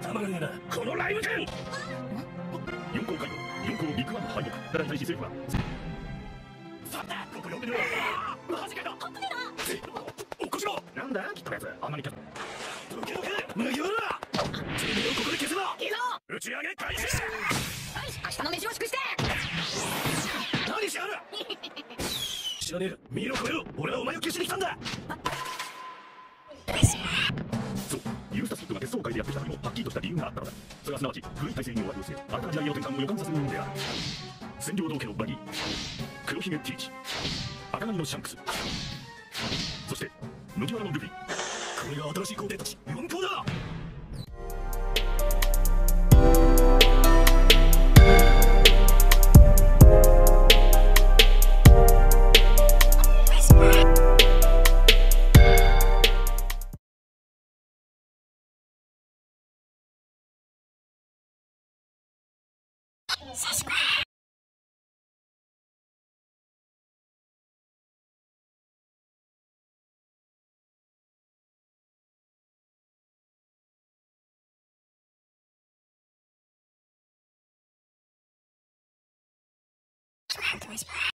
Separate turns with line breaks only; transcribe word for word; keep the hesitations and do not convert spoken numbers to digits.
たまらねえなこのライブ店。四皇街道四皇ビッグワンの敗北。だがに対し政府はさてここ呼んでみろ。マジかよ。本当にだ。おっこしろ。なんだきっとやつあんなにキャどけどけ麦わらてめえをここで消せばいいぞ。打ち上げ開始。よし明日の飯を祝して何しやる。知らねえ。見ろこれを。俺はお前を消しに来たんだ。そうユースタスキッドが別荘会でやってきたのにもはっきりとした理由があったのだ。それはすなわち古い体制に終わりを告げ新たな時代への転換を予感させるものである。占領道家のバギー、黒ひげティーチ、赤髪のシャンクス、そして麦わらのルフィ。これが新しい皇帝たち四皇だ。